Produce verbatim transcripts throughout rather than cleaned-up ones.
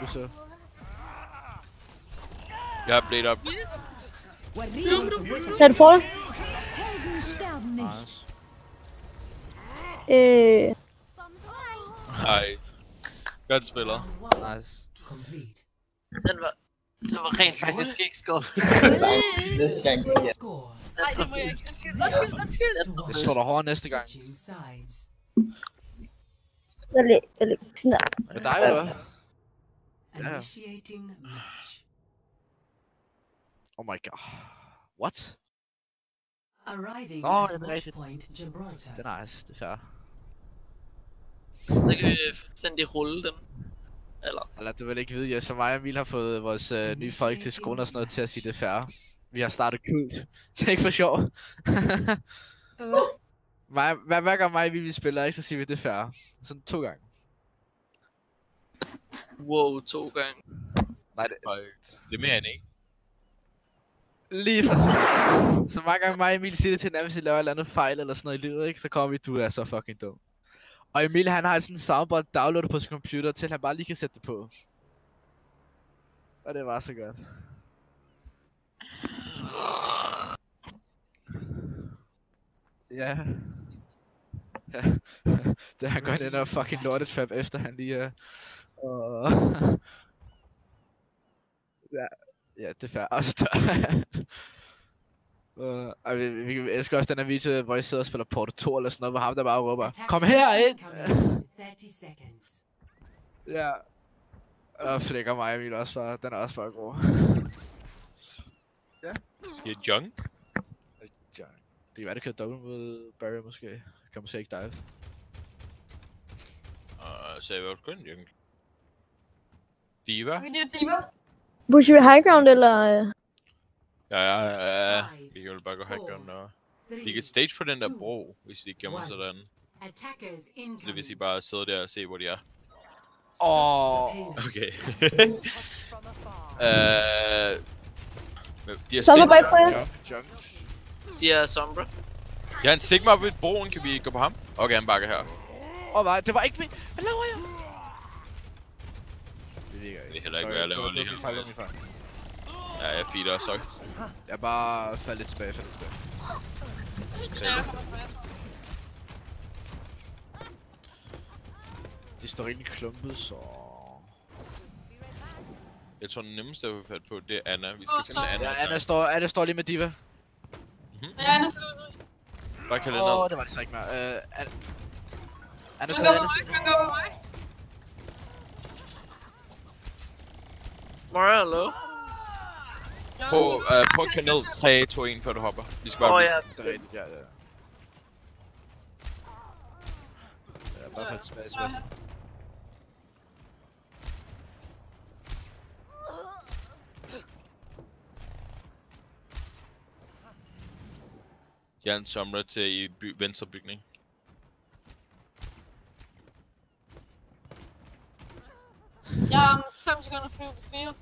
så. Jeg har blade op. Tag du for dig? Nice. Øh... Nej. Godt spiller. Nice. Den var... Den var rent faktisk ikke skuffet. Næste gang. Nej, det må jeg ikke. Undskyld, undskyld. Det slår dig hårdere næste gang. Jeg læ... Jeg læ... Sådan der. Med dig, eller hvad? Ja. Oh my god. What? Nå, det er rigtigt. Det er nice, det er fair. Så kan vi fuldstændig rulle dem. Eller? Eller du vil ikke vide, Jes, for mig og Emil har fået vores øh, nye folk til skolen og sådan noget til at sige det fair. Vi har startet kult. Det er ikke for sjov. Mig, hver, hver gang mig og Emil spiller, ikke, så siger vi det fair. Sådan to gange. Wow, to gange. Nej, det, det er mere end ikke. Lige præcis. Så mange gange mig og Emil siger det til hinanden, hvis vi laver et eller andet fejl eller sådan noget i livet, ikke? Så kommer vi, du er så fucking dum. Og Emil, han har sådan en soundboard downloadet på sin computer, til han bare lige kan sætte det på. Og det var så godt. Ja. Ja. Det han går ind og fucking lortet trap efter han lige uh... uh... Ja. Ja, det er fair. Også der. Uh, og vi, vi, vi elsker også den her video, hvor I sidder og spiller Portal to eller sådan noget, hvor ham der bare råber, kom herind! Ja. Og flækker mig, Emil, også bare, den er også bare god. Ja. Det er junk. Junk. Det kan være, det kører double mod Barry måske. Kan måske ikke dive. Og så er jeg kun junk. Diva? Vi er Diva. Pusher vi high ground, eller? Ja, ja, ja. Vi kan jo bare gå high ground og... Vi kan stage på den der bro, hvis de gemmer sig derinde. Det vil sige bare sidde der og se, hvor de er. Åh. Oh. Okay. uh, de har Sombra bag på jer. Jump, jump. De er Sombra. Jeg har en Sigma oppe ved broen, kan vi gå på ham? Okay, han bakker her. Åh oh, nej, det var ikke min. Hvad laver jeg? Det virker ikke. Det er heller ikke, hvad jeg laver lige nu. Ja, jeg feeder og sogt. Jeg er bare faldet lidt tilbage, faldet tilbage. De står rigtig klumpet, så... Jeg tror, den nemmeste at få fat på, det er Anna. Vi skal oh, finde Anna. Ja, Anna står, Anna står lige med Diva. Mm-hmm. Ja, Anna står lige. Bare kan det ned. Åh, ned. det var det så ikke mere. Uh, Anna... Anna står, Anna står. Han går på mig. Mora, hallo? På, uh, på kanal tre, to, et, før du hopper. Vi skal bare... Åh, ja. Det er rigtigt, ja, ja. Ja, bare faldt tilbage, tilbage. Jeg er en Sombra til i by venstre bygning. Jeg har fem sekunder flyve på fire.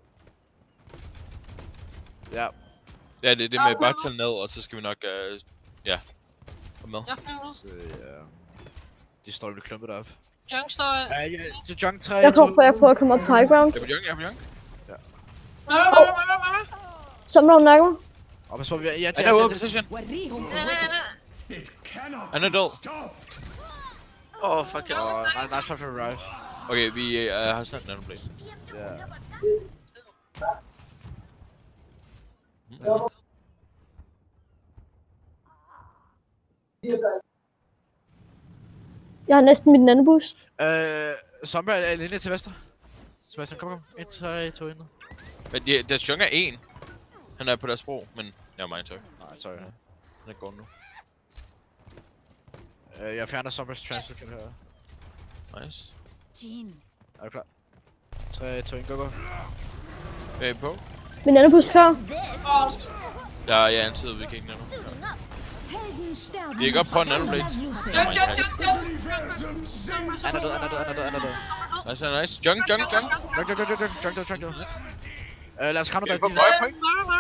Ja. Ja, det er det med bare tage ned, og så skal vi nok, uh, ja, komme med. Jeg flyver nu. Så ja... De står lidt klumpet op. Junk står... Ja, ja, så Junk tre, Jeg prøver, jeg prøver at komme op på high ground. Jeg er på Junk, jeg er på Junk. Ja. Mama, mama, mama, mama. Sombra om nakken. Og pas på, vi er... Ja, Han er ude af position. Anna, Anna. Han er død. Åh, oh, fuck it. Åh, nej, nice for right. Okay, vi uh, har snart en anden play. Ja. Jeg har næsten mit anden boost. Øh, Sombra er linje til venstre. Sebastian, kom, kom. et, tre, to, et. Men de, deres Junk er en. Han er på deres bro, men jeg er meget tøj. Nej, sorry. Han er gået nu. Øh, jeg fjerner Sombras transfer, kan du høre. Nice. Er du klar? tre, to, et, go, go. Er I på? Min anden boost klar. Ja, jeg er ansøget, vi kan ikke nemme. Vi er godt på en anden plate. Junk, junk, junk, junk. Han er død, han er død, han er død, han er død. Nice, nice. Junk, junk, junk. Junk, junk, junk, junk, junk, junk, junk, junk. Øh, lad os counter på dig. Møjer point.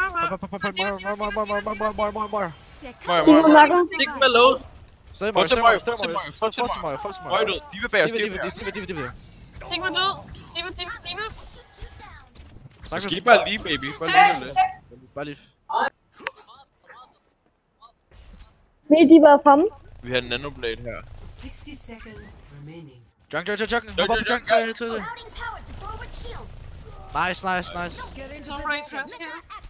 Diva om nakken. Sigma low. Stadig Møjer, stadig Møjer, stadig Møjer, stadig Møjer, stadig Møjer, Møjer død. Diva bag os, Diva, Diva Diva, bag os. Diva, Diva, Diva, Diva. Sigma død. Diva, diva, diva. Måske bare lige, baby. Bare lige lidt. Bare lige. Vil de bare fremme? Vi har en nanoblade her. sixty seconds remaining. Junk, junk, junk, junk. Hop op på junk. tre, to, et. Nice, nice, nice. Sombra ikke transfer.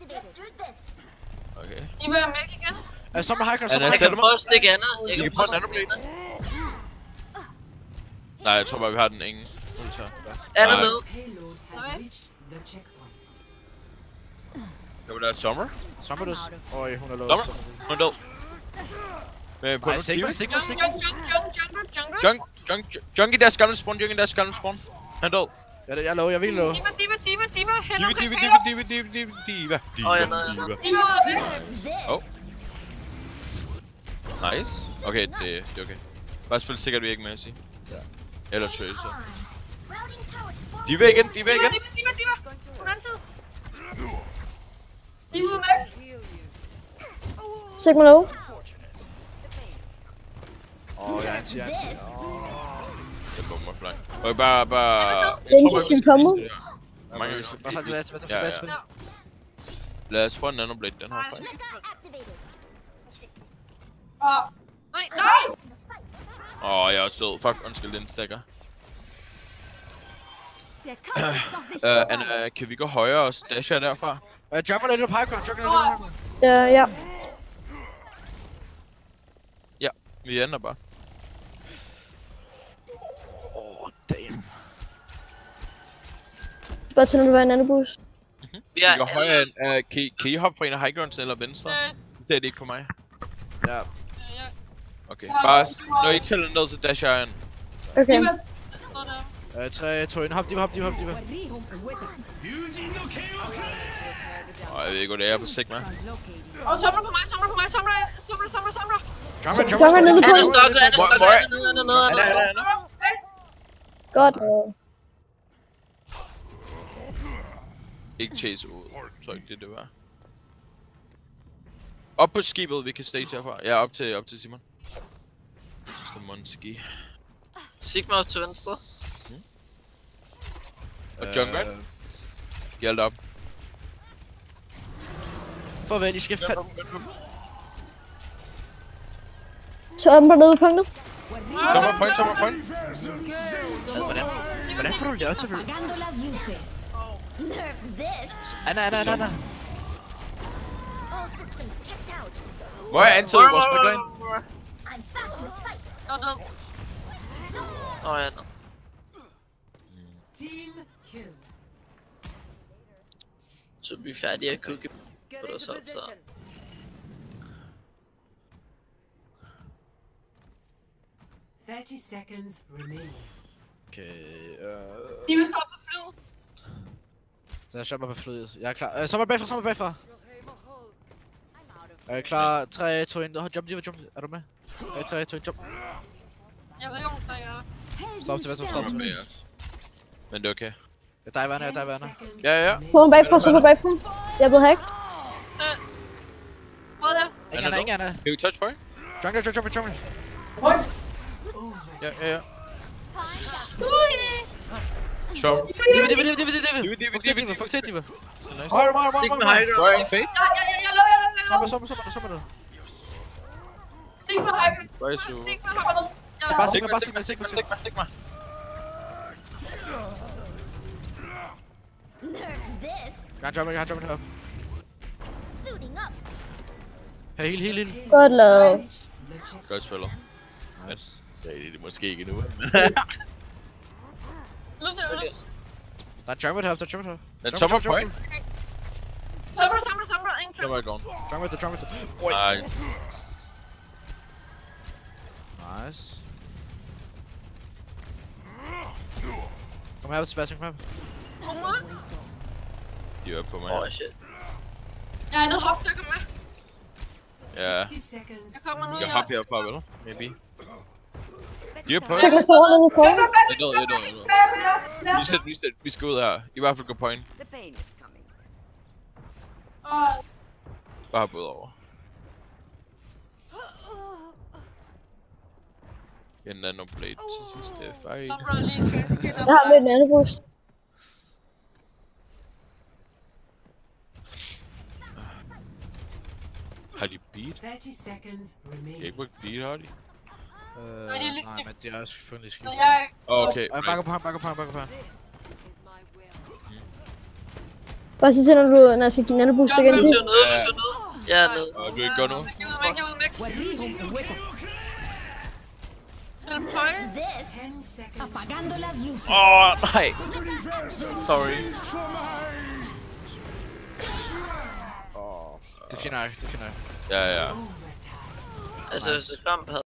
Okay. Diva er væk igen. Øh, Sombra high ground, Han Sombra er high Jeg ground. kan prøve at stikke Anna. Jeg Vi kan kan prøve prøve at en stikke nanoblade. Anna. Nej, jeg tror bare, vi har den ingen. Ultra. Anna Nej. nede. Payload has reached the checkpoint. Det var der Summer. Sombra dus. Øj, hun er low. Summer. Hun er død. Men på Nej, nu Sigma, Diva. Sigma, Junk, Sigma. junk, junk, junk, junk, junk. Junk, junk, junk i deres gamle spawn, junk i deres gamle spawn. Han er død. Ja, det- jeg er low, jeg er virkelig low. Diva, diva, diva, diva. Hen Diva, omkring diva, Peter. diva, diva, diva, diva, diva, Åh, jeg diva, nåede, jeg diva. nåede. Diva er væk. Oh. Nice. Okay, det, det er okay. Bare spil sikkert vi ikke med at sige. Eller Tracer. Diva igen, Diva Diva, igen. diva, diva, diva. På den anden side. Diva er væk. Sigma low. Åh, jeg er anti, jeg er anti. Jeg bomber blank. Og bare, bare... Jeg Den tror bare, vi kan skal komme. spise det her. Mange gange. Bare fald tilbage, tilbage, Ja, tilbage, ja. tilbage. Lad os prøve en nanoblade, den her fejl. Åh, nej, nej. Åh, oh, jeg er også død. Fuck, undskyld, den stacker. Øh, Anna, kan vi gå højere og dashe derfra? Øh, jumper lidt på high ground, jumper lidt på high ground. Ja, ja. Ja, vi ender bare. Åh, damn. Bare til, når du var en anden boost. Vi Vi er går højere end... Uh, kan, I, kan I hoppe fra en af high grounds eller venstre? Øh, Det ser det ikke på mig. Ja. ja. Okay, bare... s- Når I tæller ned, så dasher jeg ind. Okay. Diva. Står der. Øh, tre, to, et. Hop, diva, hop, diva, hop, diva. Åh, jeg ved ikke, hvad det er på Sigma. Åh, Sombra på mig, Sombra på mig, Sombra. Sombra, Sombra, Sombra. Jumper, Jumper jumper. nede på. Anna stokket, Anna Hvor- stokket, hvor er- Anna nede, Anna nede, Anna Anna, nede. Anna, Anna. Yes. Godt. Ikke chase ud. Jeg tror ikke, det det var. Op på skibet, vi kan stage herfra. Ja, op til, op til Simon. mister Monski. Sigma op til venstre. Og Junkrat. Hjælp op. Farvel, I skal fat... Tomber nede på punktet. Tommer point, tommer point. Hvordan? Hvordan får du lavet til det? Anna, Anna, Anna, Anna. Hvor er antaget vores backline? Nå, så. Åh, ja, nå. Team kill. Så er vi færdige at kukke på deres hold, så... thirty seconds remaining. Okay, øh... Diva står på flyet. Så jeg jumper på flyet. Jeg er klar. Øh, sommer bagfra, sommer bagfra. Er jeg klar? tre, to, et. Jump, diva, jump. Er du med? tre, to, et, jump. Jeg ved ikke, om der er. Stop til venstre, stop til Men venstre. det er okay. Jeg diver, Anna, jeg diver, Anna. Seconds Ja, ja. remaining. På en bagfra, så på bagfra. Jeg er blevet hacked. Øh. Prøv der. Ingen Anna, ingen Anna. Kan vi touch point? Jungle, jungle, jungle, jungle. Ja, ja, ja. Ui. Sjov. Diva, diva, diva, diva, diva. Diva, diva, Fokuser, diva, diva, fokuser, diva. Nice. Højre, højre, højre, Sigma højre. high Hvor er ground. en fade? Ja, ja, ja, jeg lå, jeg lå, jeg lå. Sommer, sommer, sommer, sommer, sommer. Sigma high ground. Hvor er så? Sigma hopper ned. Så Ja. bare Sigma, Sigma, bare Sigma, Sigma, Sigma, Sigma. Sigma, Sigma. Jeg har jumpet, jeg har jumpet herop. Hey, heal, heal, heal. Godt lavet. The check. Godt spillet. Men det er det måske ikke endnu. Lus, lus. Der er jumpet herop, der er jumpet herop. Men sommer point. Sombra, Sombra, Sombra. Ingen Så var jeg gone. Jumpet, der jumpet. Oj. Nej. Nice. Kom her, Sebastian, kom her. Hummer. De er på mig. Åh, shit. Jeg er nede hop til at komme med. Ja. sixty seconds. Jeg kommer nu, Jeg jeg. hopper herfra, vel? Maybe. De er på os. Sigma står nede i tårnet. Jeg er død, jeg er død, jeg er død. Reset, reset. Vi skal ud her. I hvert fald gå point. Åh, Bare hoppe ud over. En nanoblade til sidste fight. Sombra er lige en Jeg har med en anden boost. Har de beat? thirty seconds De har remaining. ikke brugt beat, har de? Øh, Nej, det er lige nej, skift. men det er også selvfølgelig skift. Når jeg... Okay, Jeg bakker på ham, bakker på ham, bakker på ham. Bare så til, når, du, når jeg skal give en anden boost igen. Du ser nede, du ser nede. Jeg er nede. Og du ikke gør nu? Jeg vil væk, jeg vil væk. Mellem tøj. ten seconds. Apagando las luces. Åh, oh, nej. Sorry. Det er fint nok, det er fint nok. Ja, ja. Overtime. Altså, hvis det kamp havde